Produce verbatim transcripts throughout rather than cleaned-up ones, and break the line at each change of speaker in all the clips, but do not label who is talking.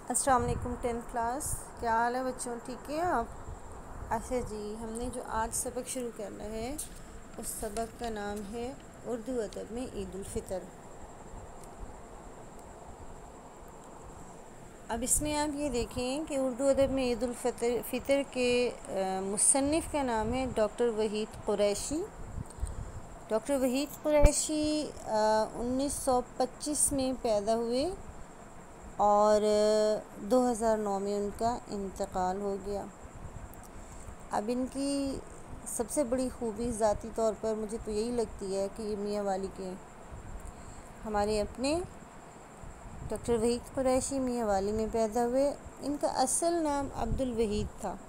السلام علیکم tenth class, کیا حال ہے بچوں؟ ٹھیک ہے آپ؟ اچھا جی، ہم نے جو آج سبق شروع کرنا ہے اس سبق کا نام ہے اردو ادب میں عید الفطر۔ اب اس میں آپ یہ دیکھیں کہ اردو ادب میں عید الفطر فطر کے مصنف کا نام ہے ڈاکٹر وحید قریشی۔ ڈاکٹر وحید قریشی انیس سو پچیس میں پیدا ہوئے اور دو ہزار نو میں ان کا انتقال ہو گیا۔ اب ان کی سب سے بڑی خوبی ذاتی طور پر مجھے تو یہی لگتی ہے کہ یہ میاں والی کے ہمارے اپنے ڈاکٹر وحید قریشی میاں والی میں پیدا ہوئے۔ ان کا اصل نام عبد الوحید تھا۔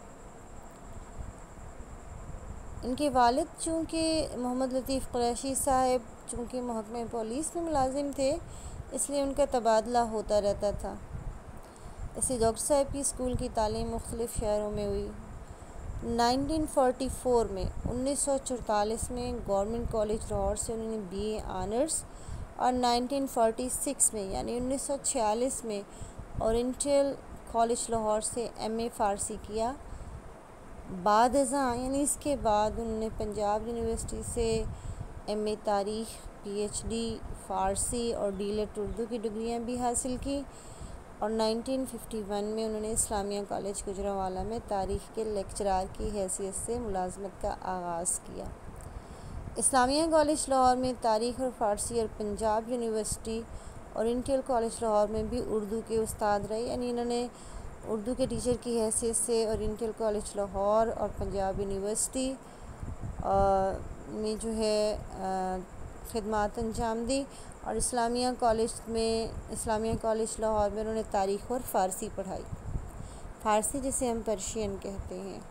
ان کے والد چونکہ محمد لطیف قریشی صاحب چونکہ محکمہ پولیس میں ملازم تھے، اس لیے ان کا تبادلہ ہوتا رہتا تھا۔ اس لیے ڈاکٹر صاحب کی اسکول کی تعلیم مختلف شہروں میں ہوئی۔ نائنٹین فورٹی فور میں انیس سو چورتالیس میں گورنمنٹ کالج لاہور سے انہوں نے بی اے آنرس اور نائنٹین فورٹی سکس میں یعنی انیس سو چھیالیس میں اورینٹل کالج لاہور سے ایم اے فارسی کیا۔ بعد ازاں یعنی اس کے بعد انہوں نے پنجاب یونیورسٹی سے ایم اے تاریخ، پی ایچ ڈی فارسی اور ڈی لیٹ اردو کی ڈگریاں بھی حاصل کی اور نائنٹین ففٹی ون میں انہوں نے اسلامیہ کالج گجرانوالہ میں تاریخ کے لیکچرار کی حیثیت سے ملازمت کا آغاز کیا۔ اسلامیہ کالج لاہور میں تاریخ اور فارسی اور Punjab university oriental college Lahore میں بھی اردو کے استاد رہے، یعنی انہوں نے اردو کے ٹیچر کی حیثیت سے اورینٹل کالج لاہور اور پنجاب یونیورسٹی میں جو ہے خدمات انجام دی اور اسلامیہ کالج میں اسلامیہ کالج لاہور میں انہوں نے تاریخ اور فارسی پڑھائی، فارسی جسے ہم پرشین کہتے ہیں۔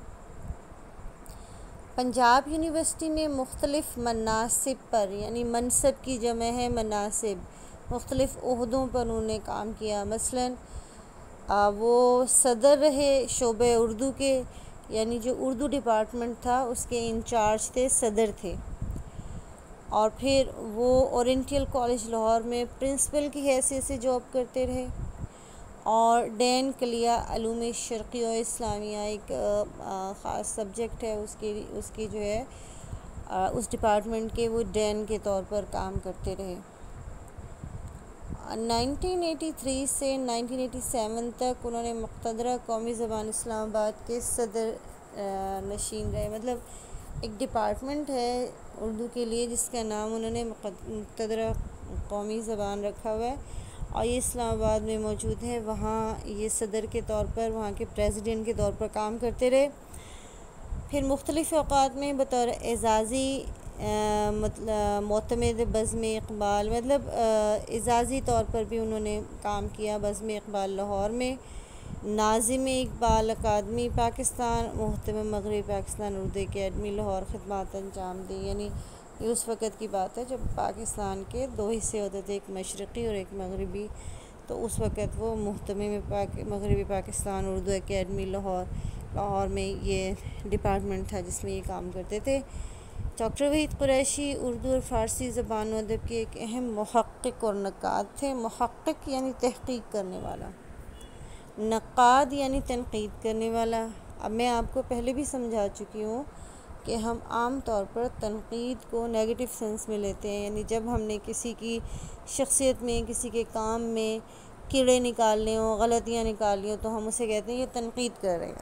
پنجاب یونیورسٹی میں مختلف مناصب پر یعنی منصب کی جمع ہے مناصب، مختلف عہدوں پر انہوں نے کام کیا۔ مثلاً وہ صدر رہے شعبہ اردو کے، یعنی جو اردو ڈپارٹمنٹ تھا اس کے انچارج تھے، صدر تھے، اور پھر وہ اورینٹل کالج لاہور میں پرنسپل کی حیثیت سے جاب کرتے رہے اور ڈین کلیہ علوم شرقی و اسلامیہ ایک خاص سبجیکٹ ہے، اس کی اس کی جو ہے اس ڈپارٹمنٹ کے وہ ڈین کے طور پر کام کرتے رہے۔ نائنٹین ایٹی تھری سے نائنٹین ایٹی سیون تک انہوں نے مقتدرہ قومی زبان اسلام آباد کے صدر نشین رہے، مطلب ایک ڈپارٹمنٹ ہے اردو کے لیے جس کا نام انہوں نے مقتدرہ قومی زبان رکھا ہوا ہے اور یہ اسلام آباد میں موجود ہے۔ وہاں یہ صدر کے طور پر، وہاں کے پریزیڈنٹ کے طور پر کام کرتے رہے۔ پھر مختلف اوقات میں بطور اعزازی مطلب معتمد بزم اقبال مطلب اعزازی طور پر بھی انہوں نے کام کیا بزم اقبال لاہور میں، ناظم اقبال اکادمی پاکستان، محتمم مغربی پاکستان اردو اکیڈمی لاہور خدمات انجام دی، یعنی یہ اس وقت کی بات ہے جب پاکستان کے دو حصے ہوتے تھے، ایک مشرقی اور ایک مغربی، تو اس وقت وہ محتمم پاک مغربی پاکستان اردو اکیڈمی لاہور لاہور میں یہ ڈپارٹمنٹ تھا جس میں یہ کام کرتے تھے۔ ڈاکٹر وحید قریشی اردو اور فارسی زبان و ادب کے ایک اہم محقق اور نقاد تھے۔ محقق یعنی تحقیق کرنے والا، نقاد یعنی تنقید کرنے والا۔ اب میں آپ کو پہلے بھی سمجھا چکی ہوں کہ ہم عام طور پر تنقید کو نیگیٹو سینس میں لیتے ہیں، یعنی جب ہم نے کسی کی شخصیت میں، کسی کے کام میں کیڑے نکالنے ہوں، غلطیاں نکالنی ہوں تو ہم اسے کہتے ہیں یہ تنقید کر رہے ہیں۔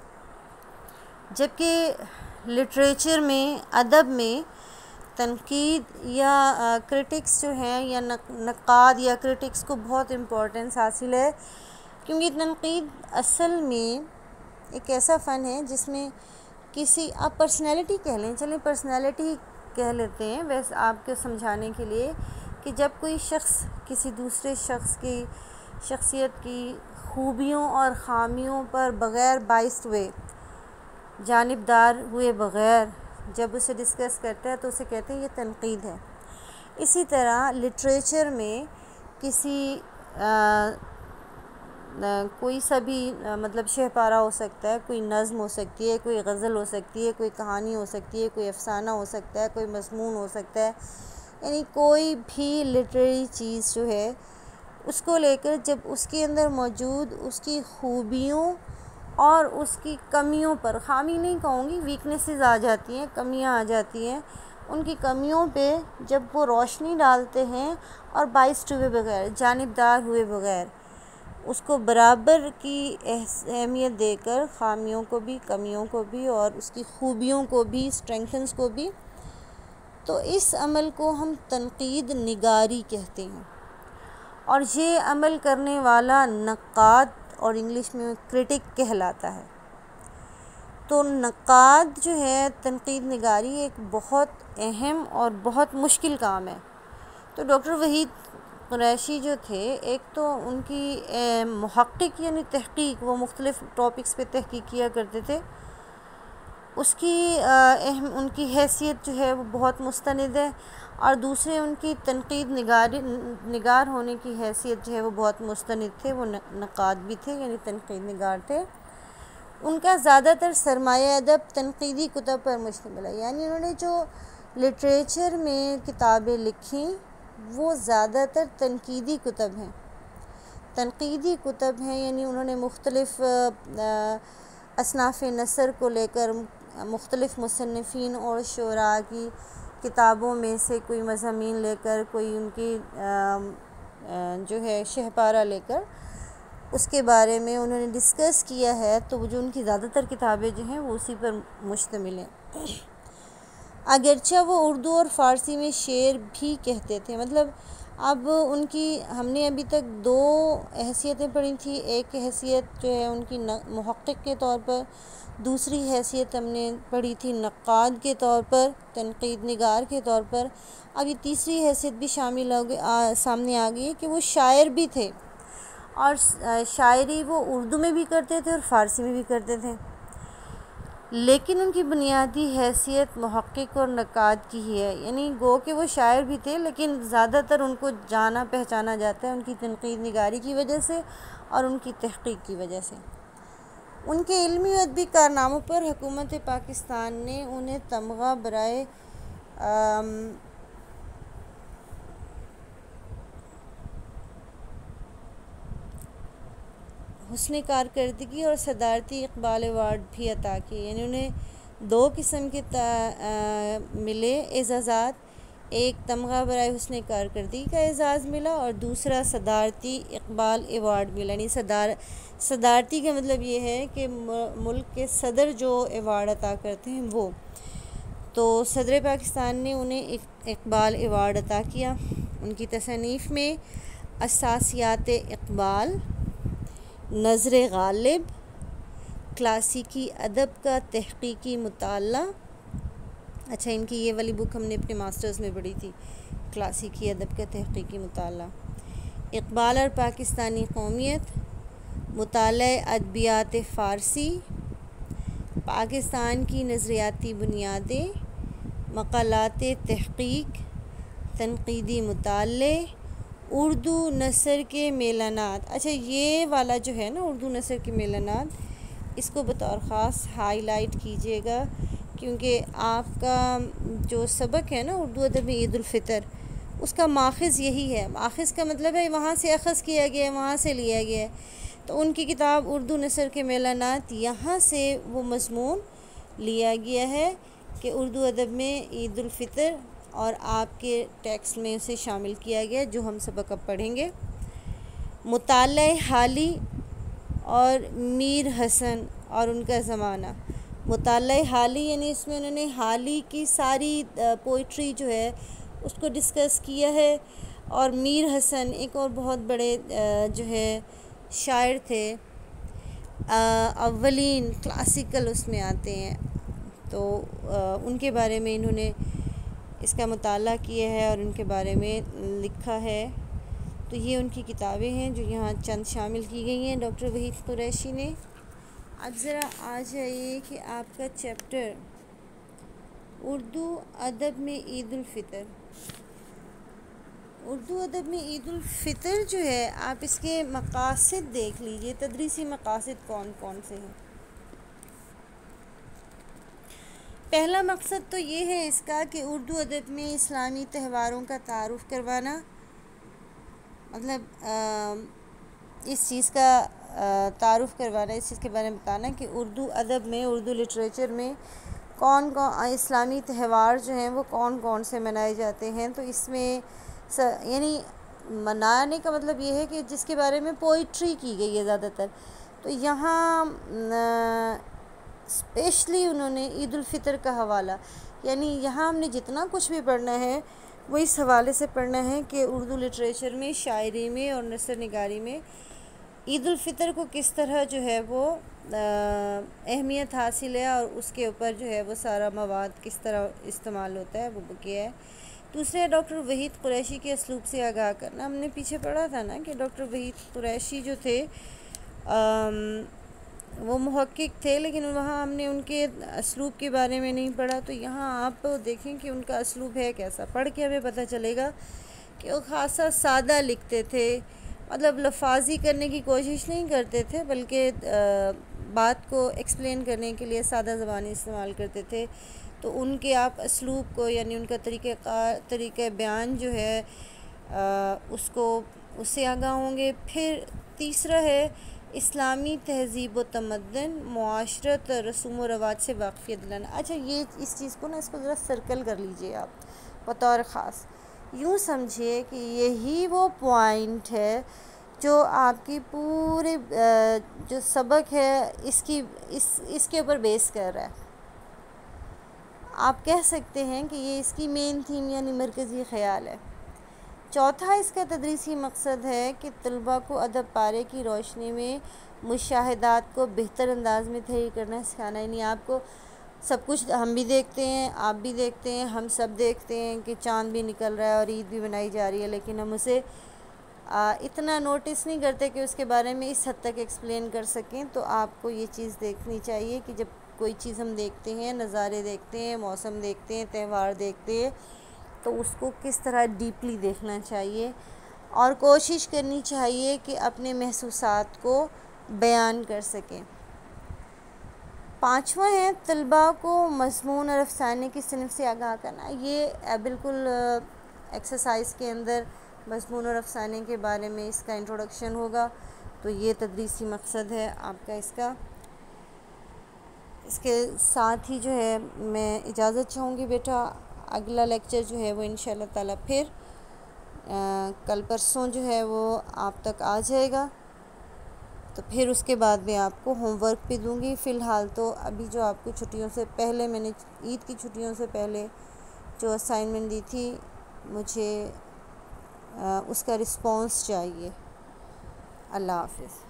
جبکہ لٹریچر میں، ادب میں تنقید یا کرٹکس جو ہیں یا نقاد یا کرٹکس کو بہت امپورٹنس حاصل ہے، کیونکہ تنقید اصل میں ایک ایسا فن ہے جس میں کسی آپ پرسنالٹی کہہ لیں، چلیں پرسنالٹی کہہ لیتے ہیں ویسے آپ کو سمجھانے کے لیے، کہ جب کوئی شخص کسی دوسرے شخص کی شخصیت کی خوبیوں اور خامیوں پر بغیر باعث ہوئے، جانبدار ہوئے بغیر جب اسے ڈسکس کرتا ہے تو اسے کہتے ہیں یہ تنقید ہے۔ اسی طرح لٹریچر میں کسی آ, آ, کوئی سا بھی مطلب شہ پارہ ہو سکتا ہے، کوئی نظم ہو سکتی ہے، کوئی غزل ہو سکتی ہے، کوئی کہانی ہو سکتی ہے، کوئی افسانہ ہو سکتا ہے، کوئی مضمون ہو سکتا ہے، یعنی کوئی بھی لٹریری چیز جو ہے اس کو لے کر جب اس کے اندر موجود اس کی خوبیوں اور اس کی کمیوں پر، خامی نہیں کہوں گی، ویکنیسز آ جاتی ہیں، کمیاں آ جاتی ہیں، ان کی کمیوں پہ جب وہ روشنی ڈالتے ہیں اور بائسڈ ہوئے بغیر، جانبدار ہوئے بغیر، اس کو برابر کی اہمیت دے کر، خامیوں کو بھی، کمیوں کو بھی، اور اس کی خوبیوں کو بھی، اسٹرینگتھنس کو بھی، تو اس عمل کو ہم تنقید نگاری کہتے ہیں۔ اور یہ عمل کرنے والا نقاد، اور انگلش میں کرٹک کہلاتا ہے۔ تو نقاد جو ہے، تنقید نگاری ایک بہت اہم اور بہت مشکل کام ہے۔ تو ڈاکٹر وحید قریشی جو تھے، ایک تو ان کی محقق یعنی تحقیق، وہ مختلف ٹاپکس پہ تحقیق کیا کرتے تھے، اس کی اہم ان کی حیثیت جو ہے وہ بہت مستند ہے، اور دوسرے ان کی تنقید نگاری نگار ہونے کی حیثیت جو ہے وہ بہت مستند تھے، وہ نقاد بھی تھے یعنی تنقید نگار تھے۔ ان کا زیادہ تر سرمایہ ادب تنقیدی کتب پر مشتمل ہے، یعنی انہوں نے جو لٹریچر میں کتابیں لکھیں وہ زیادہ تر تنقیدی کتب ہیں تنقیدی کتب ہیں یعنی انہوں نے مختلف اصناف نثر کو لے کر مختلف مصنفین اور شعراء کی کتابوں میں سے کوئی مضامین لے کر، کوئی ان کی جو ہے شہپارہ لے کر اس کے بارے میں انہوں نے ڈسکس کیا ہے، تو وہ جو ان کی زیادہ تر کتابیں جو ہیں وہ اسی پر مشتمل ہیں۔ اگرچہ وہ اردو اور فارسی میں شعر بھی کہتے تھے، مطلب اب ان کی ہم نے ابھی تک دو حیثیتیں پڑھی تھیں، ایک حیثیت جو ہے ان کی محقق کے طور پر، دوسری حیثیت ہم نے پڑھی تھی نقاد کے طور پر، تنقید نگار کے طور پر۔ اب یہ تیسری حیثیت بھی شامل ہو گئی، سامنے آ گئی ہے کہ وہ شاعر بھی تھے، اور شاعری وہ اردو میں بھی کرتے تھے اور فارسی میں بھی کرتے تھے، لیکن ان کی بنیادی حیثیت محقق اور نقاد کی ہی ہے، یعنی گو کہ وہ شاعر بھی تھے لیکن زیادہ تر ان کو جانا پہچانا جاتا ہے ان کی تنقید نگاری کی وجہ سے اور ان کی تحقیق کی وجہ سے۔ ان کے علمی و ادبی کارناموں پر حکومت پاکستان نے انہیں تمغہ برائے حسن کارکردگی اور صدارتی اقبال ایوارڈ بھی عطا کیے، یعنی انہیں دو قسم کے ملے اعزازات، ایک تمغہ برائے حسن کارکردگی کا اعزاز ملا اور دوسرا صدارتی اقبال ایوارڈ ملا، یعنی صدار صدارتی کا مطلب یہ ہے کہ ملک کے صدر جو ایوارڈ عطا کرتے ہیں وہ، تو صدر پاکستان نے انہیں اقبال ایوارڈ عطا کیا۔ ان کی تصانیف میں اساسیات اقبال، نظر غالب، کلاسیکی ادب کا تحقیقی مطالعہ، اچھا ان کی یہ والی بک ہم نے اپنے ماسٹرز میں پڑھی تھی، کلاسیکی ادب کا تحقیقی مطالعہ، اقبال اور پاکستانی قومیت، مطالعہ ادبیات فارسی، پاکستان کی نظریاتی بنیادیں، مقالات تحقیق، تنقیدی مطالعے، اردو نثر کے میلانات۔ اچھا یہ والا جو ہے نا اردو نثر کے میلانات، اس کو بطور خاص ہائی لائٹ کیجیے گا، کیونکہ آپ کا جو سبق ہے نا اردو ادب میں عید الفطر، اس کا ماخذ یہی ہے، ماخذ کا مطلب ہے وہاں سے اخذ کیا گیا ہے، وہاں سے لیا گیا ہے، تو ان کی کتاب اردو نثر کے میلانات، یہاں سے وہ مضمون لیا گیا ہے کہ اردو ادب میں عید الفطر اور آپ کے ٹیکسٹ میں اسے شامل کیا گیا جو ہم سبق اب پڑھیں گے۔ مطالعہ حالی اور میر حسن اور ان کا زمانہ، مطالعہ حالی یعنی اس میں انہوں نے حالی کی ساری پوئٹری جو ہے اس کو ڈسکس کیا ہے، اور میر حسن ایک اور بہت بڑے جو ہے شاعر تھے، اولین کلاسیکل اس میں آتے ہیں، تو ان کے بارے میں انہوں نے اس کا مطالعہ کیا ہے اور ان کے بارے میں لکھا ہے، تو یہ ان کی کتابیں ہیں جو یہاں چند شامل کی گئی ہیں ڈاکٹر وحید قریشی نے۔ اب ذرا آ جائیے کہ آپ کا چیپٹر اردو ادب میں عید الفطر، اردو ادب میں عید الفطر جو ہے آپ اس کے مقاصد دیکھ لیجئے، تدریسی مقاصد کون کون سے ہیں۔ پہلا مقصد تو یہ ہے اس کا کہ اردو ادب میں اسلامی تہواروں کا تعارف کروانا، مطلب اس چیز کا تعارف کروانا، اس چیز کے بارے میں بتانا کہ اردو ادب میں، اردو لٹریچر میں کون کون اسلامی تہوار جو ہیں وہ کون کون سے منائے جاتے ہیں۔ تو اس میں یعنی منانے کا مطلب یہ ہے کہ جس کے بارے میں پوئٹری کی گئی ہے زیادہ تر، تو یہاں اسپیشلی انہوں نے عید الفطر کا حوالہ، یعنی یہاں ہم نے جتنا کچھ بھی پڑھنا ہے وہ اس حوالے سے پڑھنا ہے کہ اردو لٹریچر میں، شاعری میں اور نثر نگاری میں عید الفطر کو کس طرح جو ہے وہ اہمیت حاصل ہے، اور اس کے اوپر جو ہے وہ سارا مواد کس طرح استعمال ہوتا ہے وہ کیا ہے۔ دوسرے ڈاکٹر وحید قریشی کے اسلوب سے آگاہ کرنا۔ ہم نے پیچھے پڑھا تھا نا کہ ڈاکٹر وحید قریشی جو تھے وہ محقق تھے، لیکن وہاں ہم نے ان کے اسلوب کے بارے میں نہیں پڑھا، تو یہاں آپ دیکھیں کہ ان کا اسلوب ہے کیسا۔ پڑھ کے ہمیں پتہ چلے گا کہ وہ خاصا سادہ لکھتے تھے، مطلب لفاظی کرنے کی کوشش نہیں کرتے تھے، بلکہ بات کو ایکسپلین کرنے کے لیے سادہ زبانی استعمال کرتے تھے۔ تو ان کے آپ اسلوب کو، یعنی ان کا طریقہ کار طریقہ بیان جو ہے اس کو اس سے آگاہ ہوں گے۔ پھر تیسرا ہے اسلامی تہذیب و تمدن، معاشرت، رسوم و رواج سے واقفیت دلانا۔ اچھا یہ اس چیز کو نا اس کو ذرا سرکل کر لیجئے آپ بطور خاص، یوں سمجھیے کہ یہی وہ پوائنٹ ہے جو آپ کی پورے جو سبق ہے اس کی اس اس کے اوپر بیس کر رہا ہے۔ آپ کہہ سکتے ہیں کہ یہ اس کی مین تھیم یعنی مرکزی خیال ہے۔ چوتھا اس کا تدریسی مقصد ہے کہ طلباء کو ادب پارے کی روشنی میں مشاہدات کو بہتر انداز میں تحریر کرنا سکھانا، یعنی آپ کو سب کچھ ہم بھی دیکھتے ہیں، آپ بھی دیکھتے ہیں، ہم سب دیکھتے ہیں کہ چاند بھی نکل رہا ہے اور عید بھی منائی جا رہی ہے، لیکن ہم اسے اتنا نوٹس نہیں کرتے کہ اس کے بارے میں اس حد تک ایکسپلین کر سکیں۔ تو آپ کو یہ چیز دیکھنی چاہیے کہ جب کوئی چیز ہم دیکھتے ہیں، نظارے دیکھتے ہیں، موسم دیکھتے ہیں، تہوار دیکھتے ہیں، تو اس کو کس طرح ڈیپلی دیکھنا چاہیے اور کوشش کرنی چاہیے کہ اپنے محسوسات کو بیان کر سکیں۔ پانچواں ہے طلباء کو مضمون اور افسانے کی صنف سے آگاہ کرنا۔ یہ بالکل ایکسرسائز کے اندر مضمون اور افسانے کے بارے میں اس کا انٹروڈکشن ہوگا، تو یہ تدریسی مقصد ہے آپ کا اس کا۔ اس کے ساتھ ہی جو ہے میں اجازت چاہوں گی بیٹا، اگلا لیکچر جو ہے وہ انشاءاللہ تعالیٰ پھر کل پرسوں جو ہے وہ آپ تک آ جائے گا، تو پھر اس کے بعد میں آپ کو ہوم ورک بھی دوں گی۔ فی الحال تو ابھی جو آپ کو چھٹیوں سے پہلے میں نے عید کی چھٹیوں سے پہلے جو اسائنمنٹ دی تھی، مجھے اس کا رسپانس چاہیے۔ اللہ حافظ۔